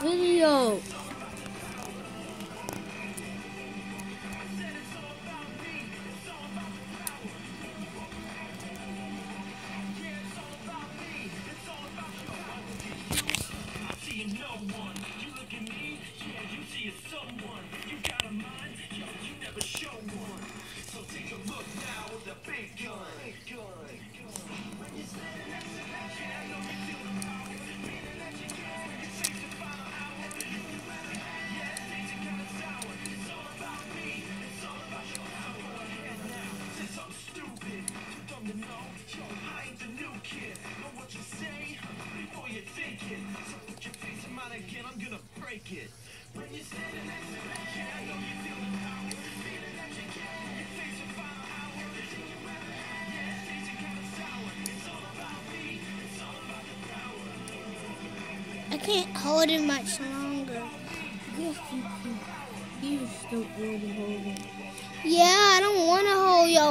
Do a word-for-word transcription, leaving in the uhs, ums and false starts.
video. I'm gonna break it. When you're standing next to me, yeah, I know you feel the power. Feeling that you can. It takes your final hour. Think you ever had? Yeah, it's tasting kind of sour. It's all about me. It's all about the power. I can't hold it much longer. Yes, you can. You just don't want to hold it. Yeah, I don't want to hold your